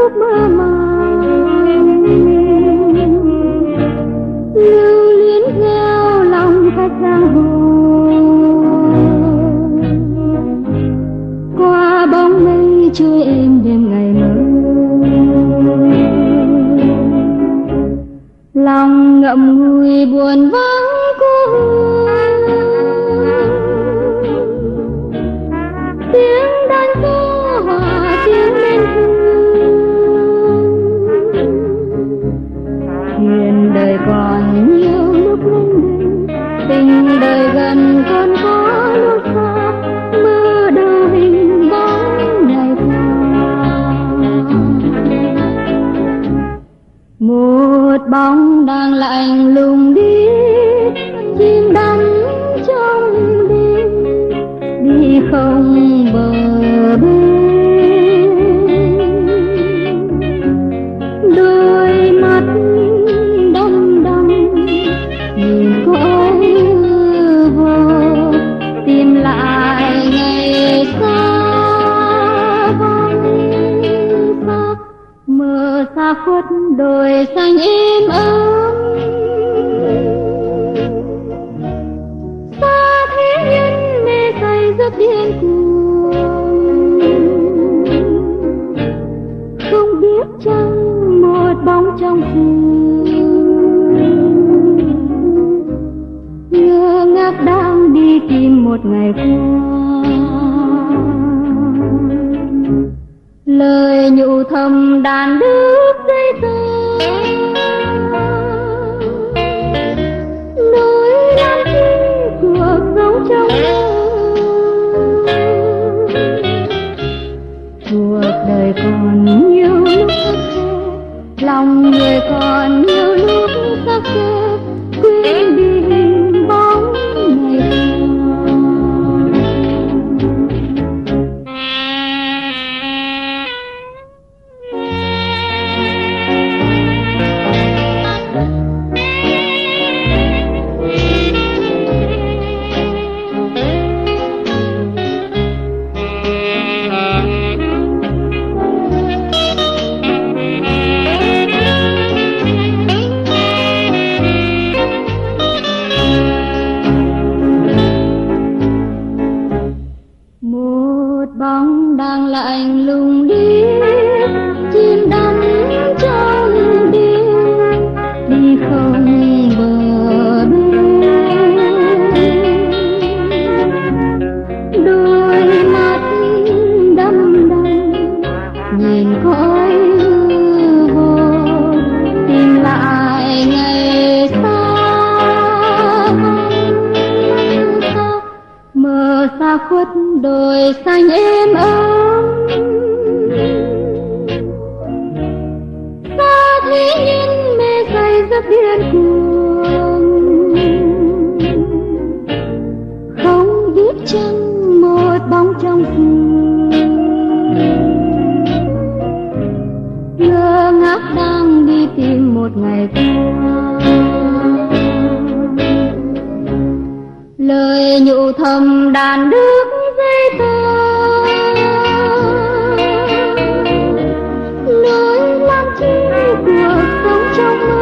lúc mơ màng, lưu luyến theo lòng khách giang hồ, qua bóng mây trôi êm đêm ngày mới. Lòng ngậm ngùi buồn vắng cô hương, tiếng đàn có hòa tiếng lên thương. Hiền đời còn nhiều lúc lênh đênh, tình đời gần còn có lúc xa, mơ đâu hình bóng ngày qua. Một bóng đang lạnh lùng đi, chim đắm trong đêm, đi không bờ bên. Đôi mắt đăm đăm nhìn cô ấy hư vô, tìm lại ngày xa vắng xa. Mơ xa khuất đồi xanh êm ấm, xa thế nhân mê say giấc điên cuồng. Không biết chăng một bóng trong sương, ngơ ngác đang đi tìm một ngày qua. Lời nhủ thầm đàn đứt dây tơ, nỗi đau cuộc sống trong mơ. Cuộc đời còn nhiều lúc khắc khe, lòng người còn nhiều lúc khắc khe, quên đi hình bóng ngày qua. Bóng đang lạnh lùng đi, chim đắm trong đêm, đi không bờ bên. Đôi mắt đăm đăm nhìn cõi hư vô, tìm lại ngày xa xa. Mơ xa khuất đồi xanh êm ấm, xa thế nhân mê say giấc điên cuồng. Không biết chăng một bóng trong sương, ngơ ngác đang đi tìm một ngày qua. Lời nhủ thầm đàn đứt dây tơ, nỗi lam chi cuộc sống trong mơ.